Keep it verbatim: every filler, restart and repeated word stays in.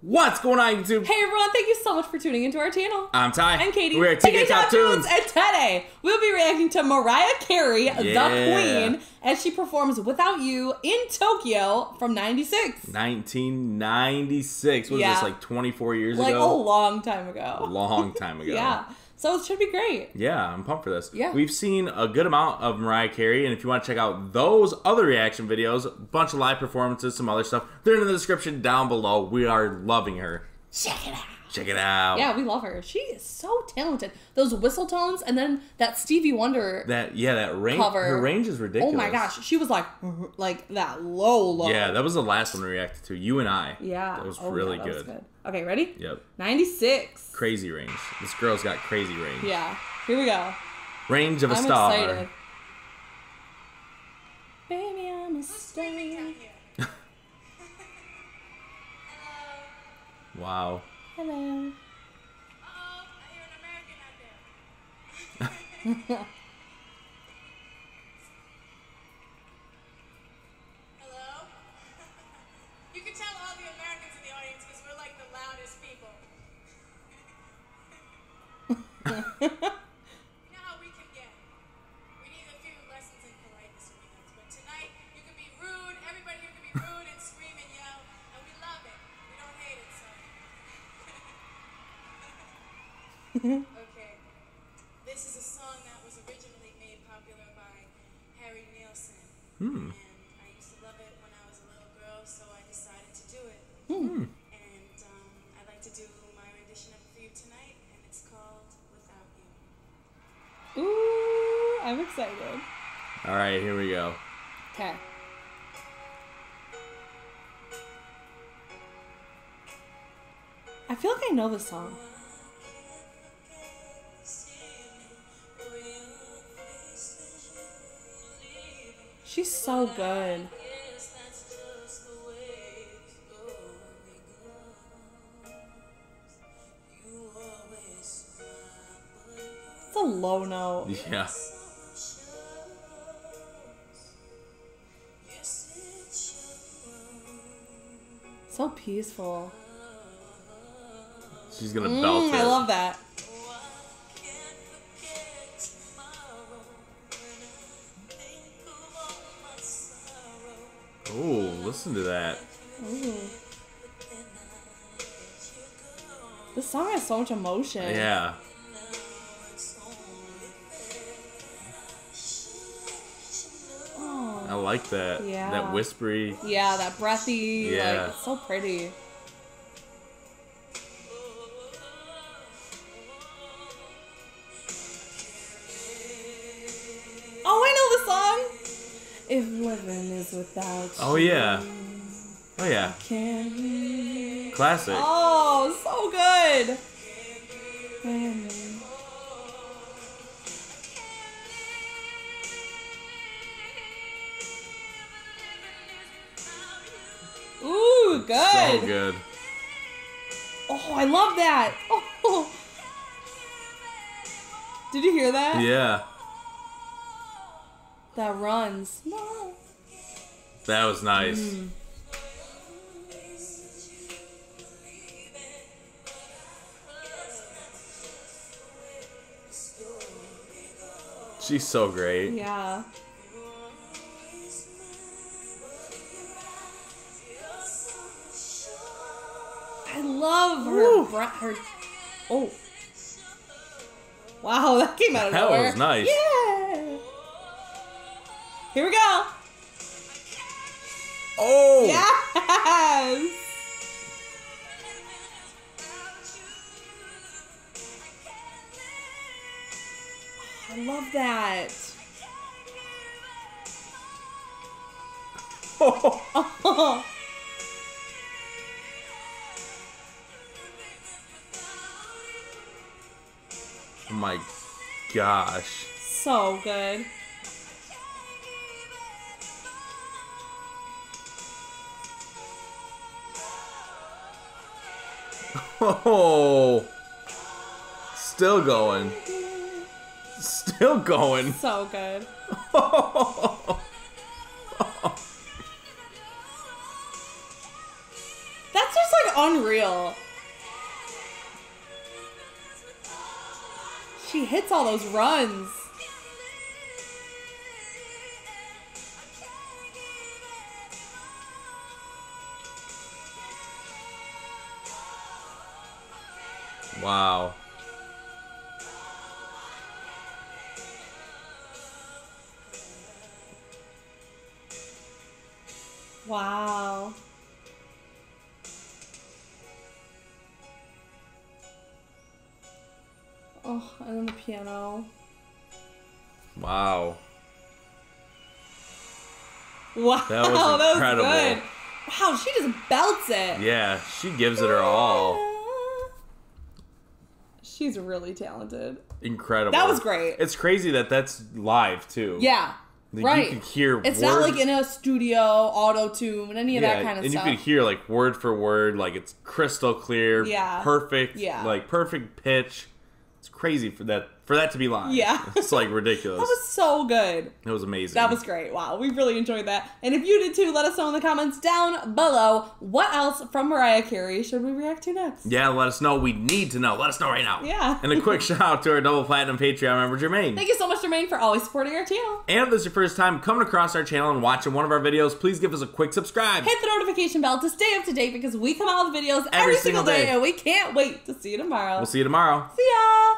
What's going on, YouTube? Hey everyone, thank you so much for tuning into our channel. I'm Ty. I'm Katie. We're at T K Top Tunes. And today, we'll be reacting to Mariah Carey, Yeah. the Queen, as she performs Without You in Tokyo from ninety-six. nineteen ninety-six. What was Yeah. this, like twenty-four years Like ago? a long time ago. A long time ago. Yeah. So it should be great. Yeah, I'm pumped for this. Yeah. We've seen a good amount of Mariah Carey, and if you want to check out those other reaction videos, a bunch of live performances, some other stuff, they're in the description down below. We are loving her. Check it out. Check it out. Yeah, we love her. She is so talented. Those whistle tones and then that Stevie Wonder That yeah, that range. cover. Her range is ridiculous. Oh my gosh, she was like, like that low, low. Yeah, that was the last one we reacted to. You and I. Yeah. That was Oh, really yeah, that was good. good. Okay, ready? Yep. ninety-six. Crazy range. This girl's got crazy range. Yeah. Here we go. Range of a I'm star. excited. Baby, I'm a star. Wow. Hello. Uh-oh, I hear an American out there. Hello? You can tell all the Americans in the audience because we're like the loudest people. You know how we can get. We need a few lessons in politeness when we have to. But tonight, you can be rude. Everybody here can be rude and scream and yell. And we love it. We don't hate it, so. Okay. This is a song that was originally made popular by Harry Nilsson. Hmm. And I used to love it when I was a little girl, so I decided to do it. Hmm. And um, I'd like to do my rendition of it for you tonight, and it's called Without You. Ooh, I'm excited. All right, here we go. Okay. I feel like I know this song. She's so good. It's a low note. Yeah. So peaceful. She's gonna belt Mm, it. I love that. Oh, listen to that. Ooh. This song has so much emotion. Yeah. Oh. I like that. Yeah. That whispery. Yeah, that breathy. Yeah. Like, it's so pretty. Oh, I know the song. If living is without you. Oh yeah. Oh yeah. Can't live. Classic. Oh, so good. Ooh, good. So good. Oh, I love that. Oh. Did you hear that? Yeah. That runs. No. That was nice. Mm. She's so great. Yeah. I love her. Bra- her. Oh. Wow, that came out of That nowhere. was nice. Yeah. Here we go. Oh. Yes. I love that. Oh. Oh my gosh. So good. Oh. Still going. Still going. So good. That's just like unreal. She hits all those runs. Wow. Wow. Oh, and then the piano. Wow. Wow, That was incredible. good. Wow, she just belts it. Yeah, she gives it her all. She's really talented. Incredible. That was great. It's crazy that that's live too. Yeah. Like, right. You can hear It's word, not like in a studio, auto-tune, any of yeah, that kind of and stuff. you can hear like word for word, like it's crystal clear, Yeah. perfect, Yeah. like perfect pitch. It's crazy for that for that to be live. Yeah. It's like ridiculous. That was so good. It was amazing. That was great. Wow, we really enjoyed that. And if you did too, let us know in the comments down below. What else from Mariah Carey should we react to next? Yeah, let us know. We need to know. Let us know right now. Yeah. And a quick shout out to our double platinum Patreon member, Jermaine. Thank you so much, Jermaine, for always supporting our channel. And if this is your first time coming across our channel and watching one of our videos, please give us a quick subscribe. Hit the notification bell to stay up to date because we come out with videos every, Every single single day, day. and we can't wait to see you tomorrow. We'll see you tomorrow. See ya!